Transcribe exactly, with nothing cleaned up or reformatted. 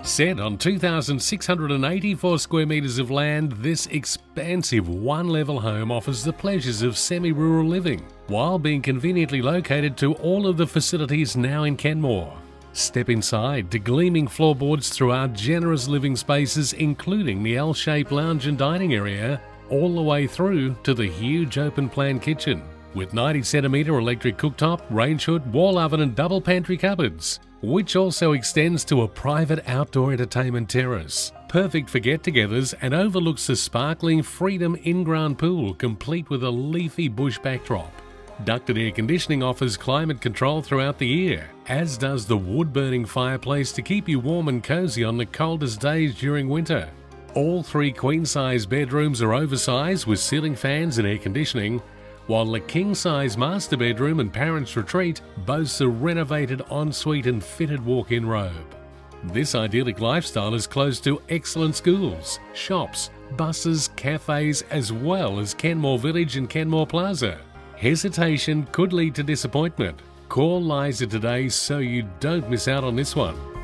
Set on two thousand six hundred eighty-four square metres of land, this expansive one-level home offers the pleasures of semi-rural living, while being conveniently located to all of the facilities now in Kenmore. Step inside to gleaming floorboards through our generous living spaces, including the L-shaped lounge and dining area, all the way through to the huge open-plan kitchen, with ninety centimetre electric cooktop, range hood, wall oven and double pantry cupboards, which also extends to a private outdoor entertainment terrace, perfect for get-togethers, and overlooks the sparkling Freedom in-ground pool, complete with a leafy bush backdrop. Ducted air conditioning offers climate control throughout the year, as does the wood-burning fireplace to keep you warm and cozy on the coldest days during winter. All three queen-size bedrooms are oversized with ceiling fans and air conditioning, while the king-size master bedroom and parents' retreat boasts a renovated ensuite and fitted walk-in robe. This idyllic lifestyle is close to excellent schools, shops, buses, cafes, as well as Kenmore Village and Kenmore Plaza. Hesitation could lead to disappointment. Call Liza today so you don't miss out on this one.